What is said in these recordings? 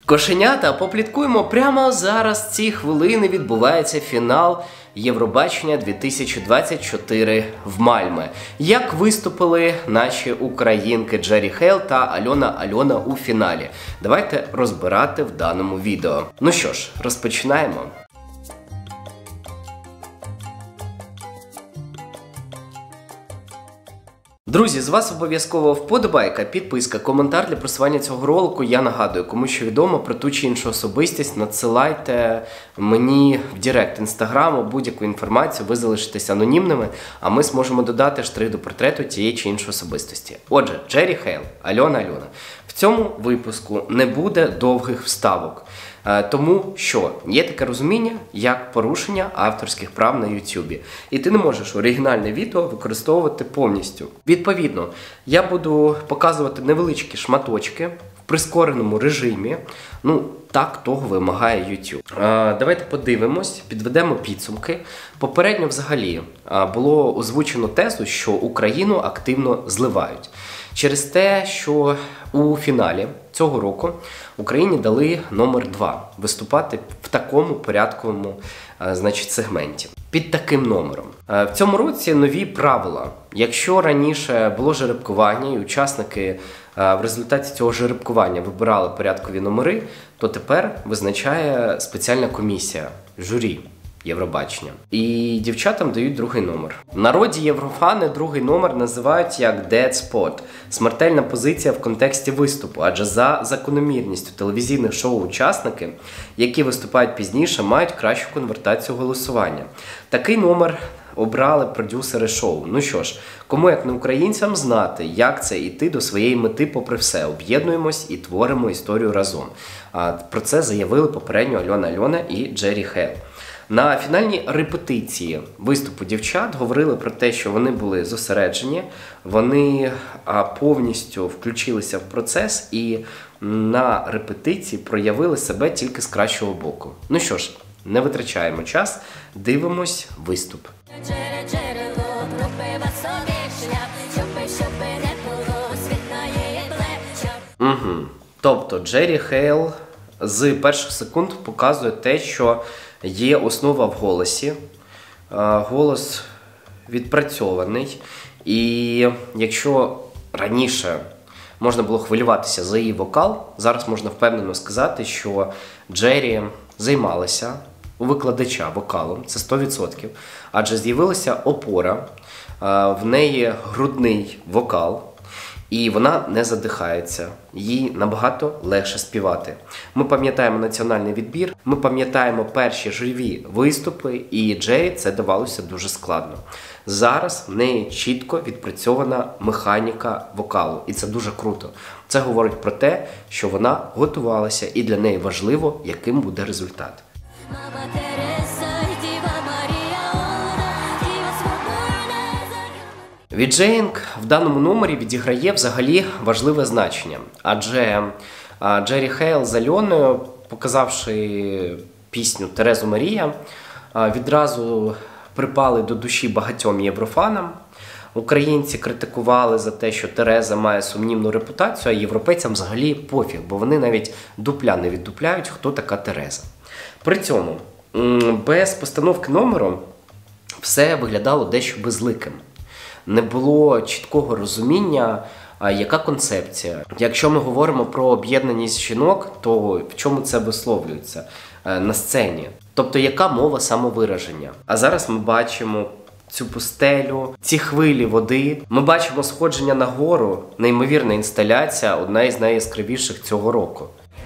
Кошенята, попліткуємо, прямо зараз, ці хвилини відбувається фінал Євробачення 2024 в Мальме. Як виступили наші українки Джері Хейл та Альона у фіналі? Давайте розбирати в даному відео. Ну що ж, розпочинаємо. Друзі, з вас обов'язково вподобайка, підписка, коментар для просування цього ролику. Я нагадую, кому що відомо про ту чи іншу особистість, надсилайте мені в директ інстаграму будь-яку інформацію, ви залишитесь анонімними, а ми зможемо додати штрих до портрету тієї чи іншої особистості. Отже, Джері Хейл, Альона. В цьому випуску не буде довгих вставок. Тому що є таке розуміння, як порушення авторських прав на YouTube. І ти не можеш оригінальне відео використовувати повністю. Відповідно, я буду показувати невеличкі шматочки в прискореному режимі. Ну, так того вимагає YouTube. Давайте подивимось, підведемо підсумки. Попередньо взагалі було озвучено тезу, що Україну активно зливають. Через те, що у фіналі цього року Україні дали номер 2 виступати в такому порядковому сегменті. Під таким номером. В цьому році нові правила. Якщо раніше було жеребкування і учасники в результаті цього жеребкування вибирали порядкові номери, то тепер визначає спеціальна комісія, журі Євробачення. І дівчатам дають другий номер. В народі єврофани другий номер називають як dead spot – смертельна позиція в контексті виступу, адже за закономірністю телевізійних шоу-учасники, які виступають пізніше, мають кращу конвертацію голосування. Такий номер обрали продюсери шоу. Ну що ж, кому як не українцям знати, як це йти до своєї мети попри все. Об'єднуємось і творимо історію разом. Про це заявили попередньо Альона і Джері Хейл. На фінальній репетиції виступу дівчат говорили про те, що вони були зосереджені, вони повністю включилися в процес і на репетиції проявили себе тільки з кращого боку. Ну що ж, не витрачаємо час, дивимось виступ. Тобто Джері Хейл з перших секунд показує те, що є основа в голосі, голос відпрацьований, і якщо раніше можна було хвилюватися за її вокал, зараз можна впевнено сказати, що Джері займалася у викладача вокалом, це 100%, адже з'явилася опора, в неї грудний вокал, і вона не задихається, їй набагато легше співати. Ми пам'ятаємо національний відбір, ми пам'ятаємо перші живі виступи, і Джері це давалося дуже складно. Зараз в неї чітко відпрацьована механіка вокалу, і це дуже круто. Це говорить про те, що вона готувалася, і для неї важливо, яким буде результат. Віджеїнг в даному номері відіграє взагалі важливе значення, адже Джері Хейл з Альоною, показавши пісню «Терезу Марія», відразу припали до душі багатьом єврофанам. Українці критикували за те, що Тереза має сумнівну репутацію, а європейцям взагалі пофіг, бо вони навіть дупля не віддупляють, хто така Тереза. При цьому, без постановки номеру все виглядало дещо безликим. Не було чіткого розуміння, яка концепція. Якщо ми говоримо про об'єднаність жінок, то в чому це висловлюється на сцені? Тобто, яка мова самовираження? А зараз ми бачимо цю пустелю, ці хвилі води. Ми бачимо сходження на гору, неймовірна інсталяція, одна із найяскравіших цього року.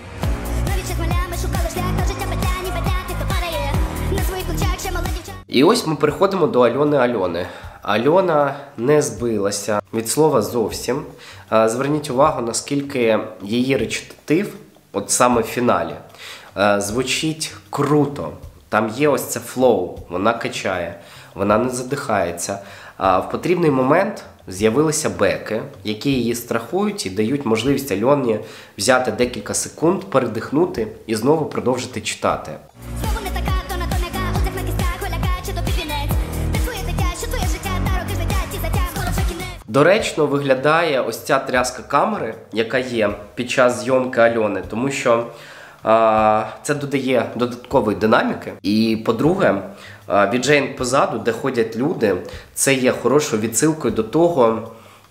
І ось ми переходимо до Альони. Альона не збилася від слова зовсім. Зверніть увагу, наскільки її речитатив, от саме в фіналі, звучить круто. Там є ось це флоу, вона качає, вона не задихається. В потрібний момент з'явилися беки, які її страхують і дають можливість Альоні взяти декілька секунд, передихнути і знову продовжити читати. Доречно виглядає ось ця тряска камери, яка є під час зйомки Альони, тому що Це додає додаткової динаміки. І, по-друге, віджейнг позаду, де ходять люди, це є хорошою відсилкою до того,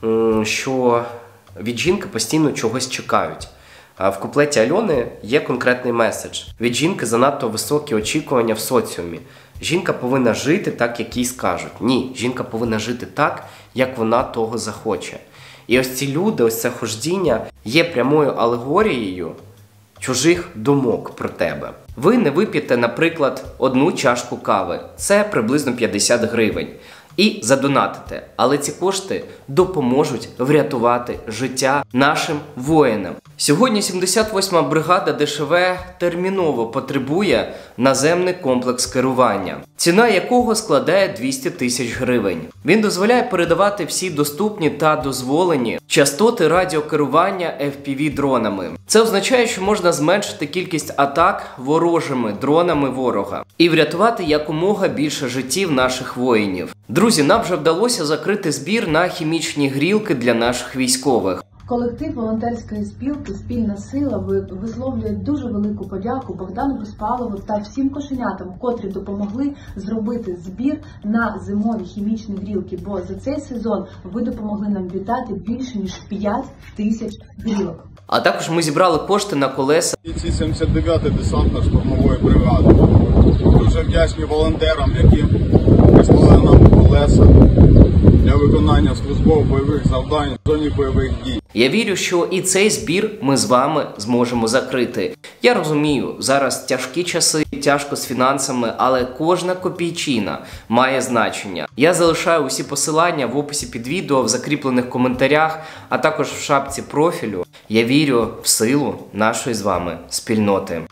що від жінки постійно чогось чекають. В куплеті Альони є конкретний меседж. Від жінки занадто високі очікування в соціумі. Жінка повинна жити так, як їй скажуть. Ні, жінка повинна жити так, як вона того захоче. І ось ці люди, ось це хождіння є прямою алегорією чужих думок про тебе. Ви не вип'єте, наприклад, одну чашку кави. Це приблизно 50 гривень. І задонатите. Але ці кошти допоможуть врятувати життя нашим воїнам. Сьогодні 78-ма бригада ДШВ терміново потребує наземний комплекс керування, ціна якого складає 200 тисяч гривень. Він дозволяє передавати всі доступні та дозволені частоти радіокерування FPV-дронами. Це означає, що можна зменшити кількість атак ворожими дронами ворога і врятувати якомога більше життів наших воїнів. Друзі, нам вже вдалося закрити збір на хімічні грілки для наших військових. Колектив волонтерської спілки «Спільна сила» висловлює дуже велику подяку Богдану Безпалову та всім кошенятам, котрі допомогли зробити збір на зимові хімічні грілки, бо за цей сезон ви допомогли нам віддати більше ніж 5 тисяч грілок. А також ми зібрали кошти на колеса. Ці 79-ї десантно-штурмової бригади. Дуже вдячні волонтерам, які прислали нам колеса для виконання службових бойових завдань в зоні бойових дій. Я вірю, що і цей збір ми з вами зможемо закрити. Я розумію, зараз тяжкі часи, тяжко з фінансами, але кожна копійчина має значення. Я залишаю усі посилання в описі під відео, в закріплених коментарях, а також в шапці профілю. Я вірю в силу нашої з вами спільноти.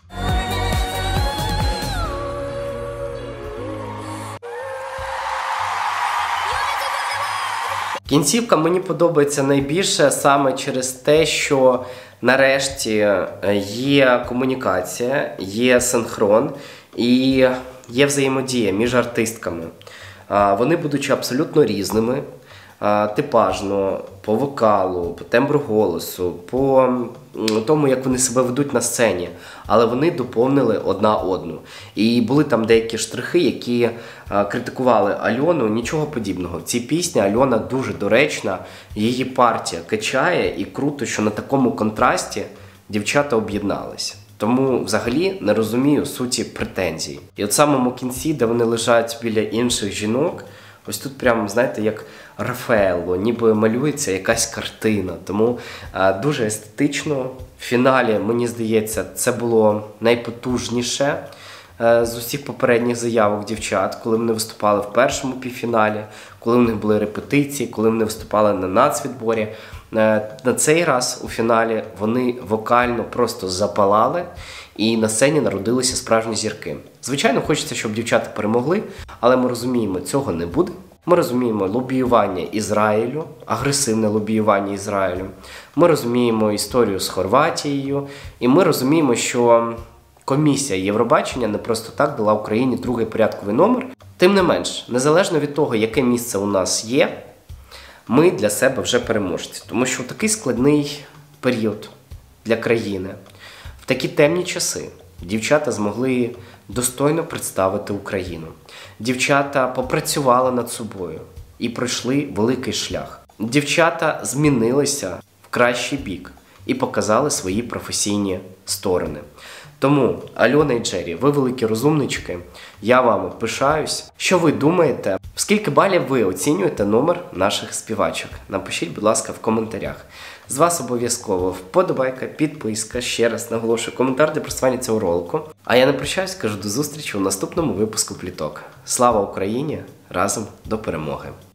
Кінцівка мені подобається найбільше саме через те, що нарешті є комунікація, є синхрон і є взаємодія між артистками. Вони, будучи абсолютно різними, типажно, по вокалу, по тембру голосу, по тому, як вони себе ведуть на сцені, але вони доповнили одна одну. І були там деякі штрихи, які критикували Альону, нічого подібного. В цій пісні Альона дуже доречна, її партія качає, і круто, що на такому контрасті дівчата об'єдналися. Тому взагалі не розумію суті претензій. І от в самому кінці, де вони лежать біля інших жінок, ось тут прямо, знаєте, як Рафаелло, ніби малюється якась картина. Тому дуже естетично. В фіналі, мені здається, це було найпотужніше з усіх попередніх заявок дівчат, коли вони виступали в першому півфіналі, коли в них були репетиції, коли вони виступали на нацвідборі. На цей раз у фіналі вони вокально просто запалали, і на сцені народилися справжні зірки. Звичайно, хочеться, щоб дівчата перемогли, але ми розуміємо, цього не буде. Ми розуміємо лобіювання Ізраїлю, агресивне лобіювання Ізраїлю. Ми розуміємо історію з Хорватією, і ми розуміємо, що комісія Євробачення не просто так дала Україні другий порядковий номер. Тим не менш, незалежно від того, яке місце у нас є, ми для себе вже переможці. Тому що в такий складний період для країни, в такі темні часи, дівчата змогли достойно представити Україну. Дівчата попрацювали над собою і пройшли великий шлях. Дівчата змінилися в кращий бік і показали свої професійні сторони. Тому, Альона і Джері, ви великі розумнички, я вами пишаюсь. Що ви думаєте? В скільки балів ви оцінюєте номер наших співачок? Напишіть, будь ласка, в коментарях. З вас обов'язково вподобайка, підписка, ще раз наголошую, коментар для просування цього ролику. А я не прощаюсь, кажу до зустрічі у наступному випуску Пліток. Слава Україні! Разом до перемоги!